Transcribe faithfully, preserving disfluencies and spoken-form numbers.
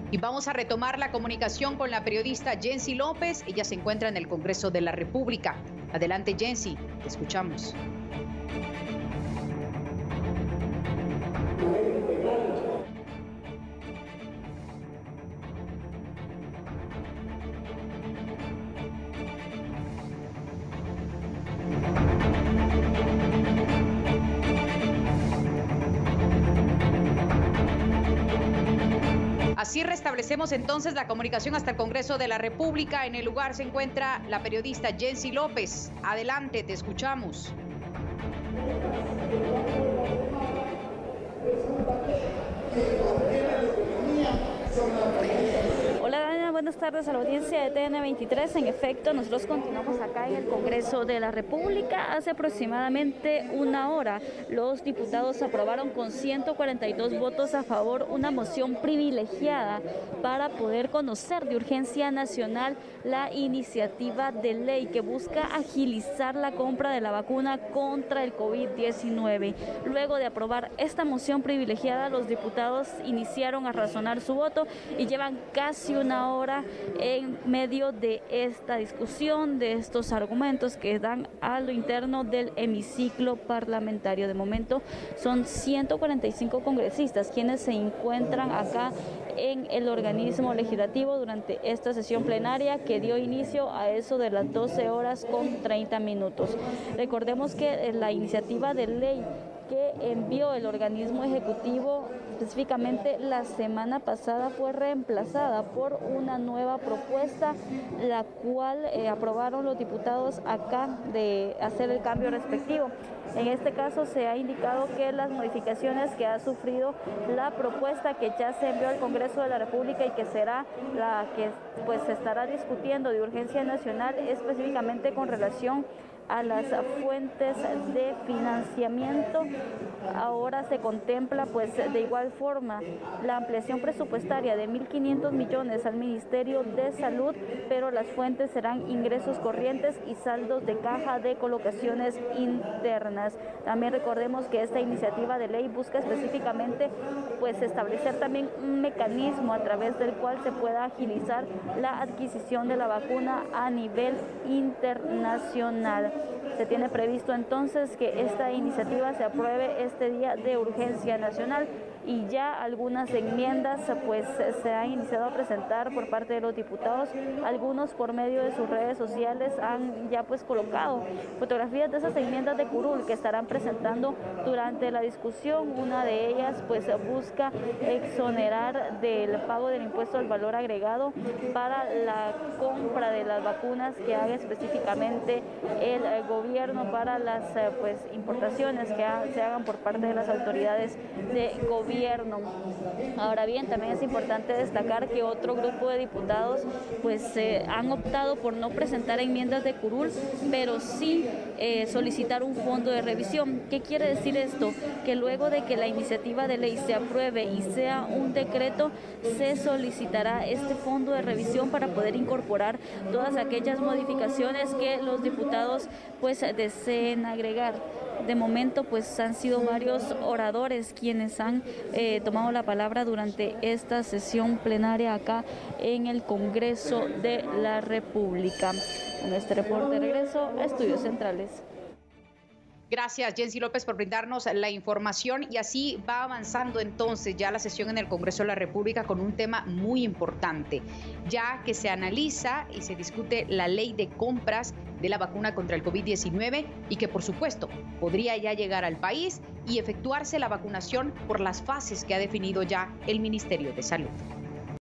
Y vamos a retomar la comunicación con la periodista Jency López. Ella se encuentra en el Congreso de la República. Adelante, Jency, te escuchamos. Así restablecemos entonces la comunicación hasta el Congreso de la República. En el lugar se encuentra la periodista Jency López. Adelante, te escuchamos. Hola Dana, buenas tardes a la audiencia de T N veintitrés. En efecto, nosotros continuamos acá en el Congreso de la República. Hace aproximadamente una hora, los diputados aprobaron con ciento cuarenta y dos votos a favor una moción privilegiada para poder conocer de urgencia nacional la iniciativa de ley que busca agilizar la compra de la vacuna contra el COVID diecinueve. Luego de aprobar esta moción privilegiada, los diputados iniciaron a razonar su voto y llevan casi una hora en medio de esta discusión, de estos argumentos que dan a lo interno del hemiciclo parlamentario. De momento son ciento cuarenta y cinco congresistas quienes se encuentran acá en el organismo legislativo durante esta sesión plenaria que dio inicio a eso de las doce horas con treinta minutos. Recordemos que la iniciativa de ley que envió el organismo ejecutivo específicamente la semana pasada fue reemplazada por una nueva propuesta, la cual eh, aprobaron los diputados acá de hacer el cambio respectivo. En este caso se ha indicado que las modificaciones que ha sufrido la propuesta que ya se envió al Congreso de la República y que será la que pues se estará discutiendo de urgencia nacional, específicamente con relación a las fuentes de financiamiento. Ahora se contempla pues de igual forma la ampliación presupuestaria de mil quinientos millones al Ministerio de Salud, pero las fuentes serán ingresos corrientes y saldos de caja de colocaciones internas. También recordemos que esta iniciativa de ley busca específicamente pues establecer también un mecanismo a través del cual se pueda agilizar la adquisición de la vacuna a nivel internacional. Se tiene previsto entonces que esta iniciativa se apruebe este día de urgencia nacional y ya algunas enmiendas pues se han iniciado a presentar por parte de los diputados. Algunos por medio de sus redes sociales han ya pues colocado fotografías de esas enmiendas de curul que estarán presentando durante la discusión. Una de ellas pues busca exonerar del pago del impuesto al valor agregado para la compra de las vacunas que haga específicamente el gobierno para las pues importaciones que se hagan por parte de las autoridades de gobierno. Ahora bien, también es importante destacar que otro grupo de diputados pues eh, han optado por no presentar enmiendas de curul, pero sí eh, solicitar un fondo de revisión. ¿Qué quiere decir esto? Que luego de que la iniciativa de ley se apruebe y sea un decreto, se solicitará este fondo de revisión para poder incorporar todas aquellas modificaciones que los diputados pues deseen agregar. De momento pues han sido varios oradores quienes han eh, tomado la palabra durante esta sesión plenaria acá en el Congreso de la República. En este reporte de regreso a Estudios Centrales. Gracias, Jency López, por brindarnos la información. Y así va avanzando entonces ya la sesión en el Congreso de la República con un tema muy importante, ya que se analiza y se discute la ley de compras de la vacuna contra el COVID diecinueve y que, por supuesto, podría ya llegar al país y efectuarse la vacunación por las fases que ha definido ya el Ministerio de Salud.